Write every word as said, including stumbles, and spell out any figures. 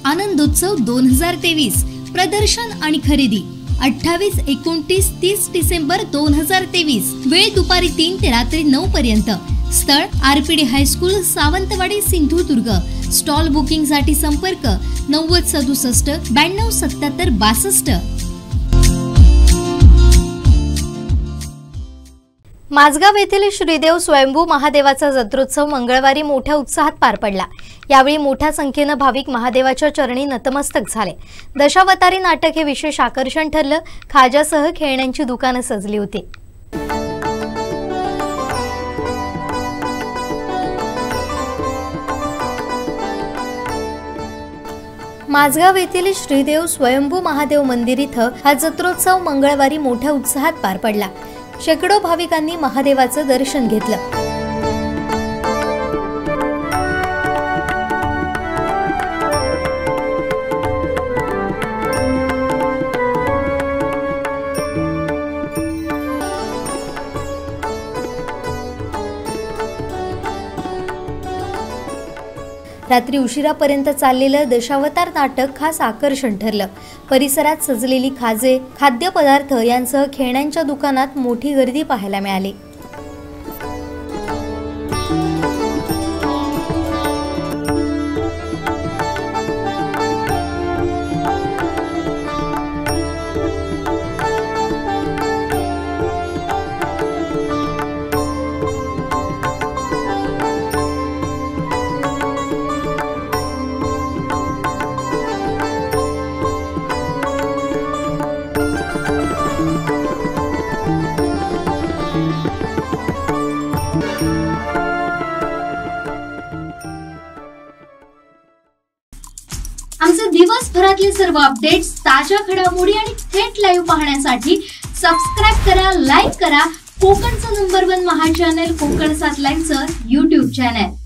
आनंदोत्सव दोन हजार तेवीस प्रदर्शन आणि खरेदी अठ्ठावीस एकोणतीस तीस डिसेंबर दोन हजार तेवीस। वेळ दुपारी तीन ते रात्री नऊ पर्यंत। स्थळ RPD high school Sawantwadi Sindhudurg. Stall booking साठी संपर्क नव्वद सदुसष्ट ब्याण्णव सत्याहत्तर बासष्ट। माझगाव येथील श्रीदेव स्वयंभू महादेवाचा जत्रोत्सव मंगळवारी मोठ्या उत्साहात पार पडला। यावेळी मोठ्या संख्येने भाविक महादेवाच्या चरणी नतमस्तक झाले। दशावतारी नाटक हे विशेष आकर्षण ठरलं। खाज्यासह खेळण्यांची दुकानं सजली होती। माझगाव येथील श्रीदेव स्वयंभू महादेव मंदिर इथं हा जत्रोत्सव मंगळवारी मोठ्या उत्साहात पार पडला। शेकडो भाविकांनी महादेवाचं दर्शन घेतलं। रात्री उशिरापर्यंत चाललेलं दशावतार नाटक खास आकर्षण ठरलं। परिसरात सजलेली खाजे, खाद्यपदार्थ यांसह खेळण्यांच्या दुकानात मोठी गर्दी पाहायला मिळाली। आमचे दिवसभरातले सर्व अपडेट्स, ताज्या घडामोडी आणि थेट लाईव्ह पाहण्यासाठी सबस्क्राइब करा, लाईक करा कोकणचं नंबर वन महा चॅनल कोकण सात लाईनचं यूट्यूब चॅनल।